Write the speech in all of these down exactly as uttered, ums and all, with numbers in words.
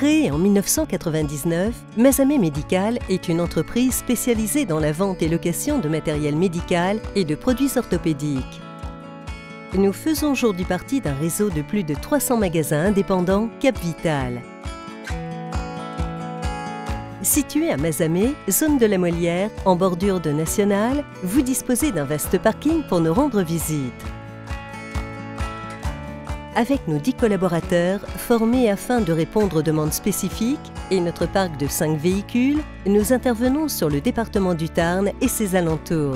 Créée en mille neuf cent quatre-vingt-dix-neuf, Masamé Médical est une entreprise spécialisée dans la vente et location de matériel médical et de produits orthopédiques. Nous faisons aujourd'hui partie d'un réseau de plus de trois cents magasins indépendants Cap-Vital. Situé à Masamé, zone de la Molière, en bordure de National, vous disposez d'un vaste parking pour nous rendre visite. Avec nos dix collaborateurs, formés afin de répondre aux demandes spécifiques, et notre parc de cinq véhicules, nous intervenons sur le département du Tarn et ses alentours.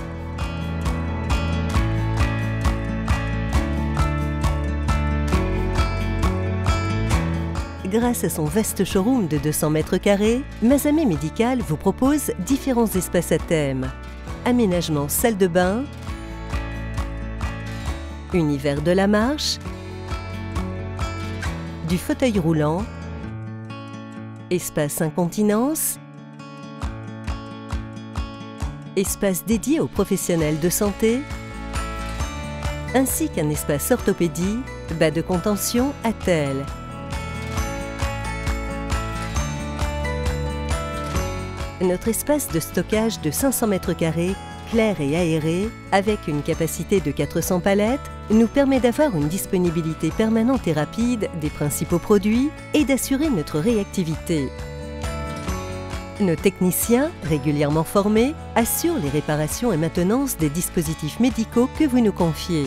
Grâce à son vaste showroom de deux cents mètres carrés, Masamé Médical vous propose différents espaces à thème. Aménagement salle de bain, univers de la marche, du fauteuil roulant, espace incontinence, espace dédié aux professionnels de santé, ainsi qu'un espace orthopédie, bas de contention, attelle. Notre espace de stockage de cinq cents mètres carrés, clair et aéré, avec une capacité de quatre cents palettes, nous permet d'avoir une disponibilité permanente et rapide des principaux produits et d'assurer notre réactivité. Nos techniciens, régulièrement formés, assurent les réparations et maintenance des dispositifs médicaux que vous nous confiez.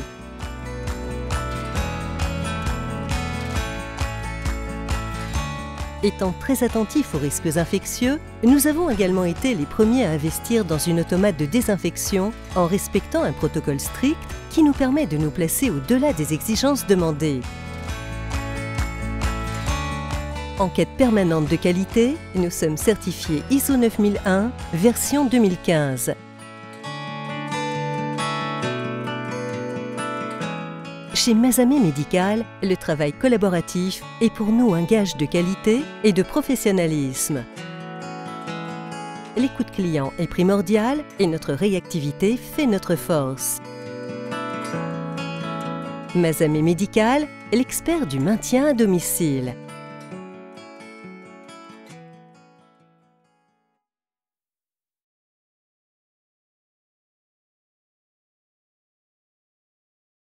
Étant très attentifs aux risques infectieux, nous avons également été les premiers à investir dans une automate de désinfection en respectant un protocole strict qui nous permet de nous placer au-delà des exigences demandées. En quête permanente de qualité, nous sommes certifiés I S O neuf mille un, version deux mille quinze. Chez Masamé Médical, le travail collaboratif est pour nous un gage de qualité et de professionnalisme. L'écoute client est primordiale et notre réactivité fait notre force. Masamé Médical, l'expert du maintien à domicile.